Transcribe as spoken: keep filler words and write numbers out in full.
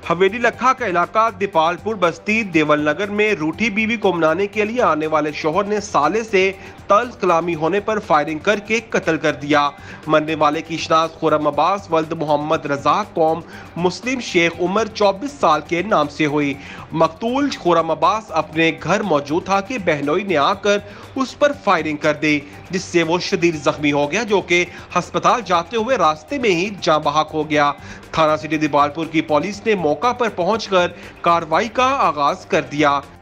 हवेली लखा का इलाका दीपालपुर बस्ती देवल नगर में रूठी बीवी को मनाने के लिए आने वाले शौहर ने साले से तल्ख कलामी होने पर फायरिंग करके कत्ल कर दिया। मरने वाले की शनाख्त खुर्रम अब्बास वल्द मोहम्मद रजा कौम मुस्लिम शेख उम्र चौबीस साल के नाम से हुई। मकतूल खुर्रम अब्बास अपने घर मौजूद था कि बहनोई ने आकर उस पर फायरिंग कर दी, जिससे वो शदीद जख्मी हो गया, जो कि अस्पताल जाते हुए रास्ते में ही जाँ बहक हो गया। थाना सिटी दीपालपुर की पुलिस ने मौका पर पहुंचकर कार्रवाई का आगाज कर दिया।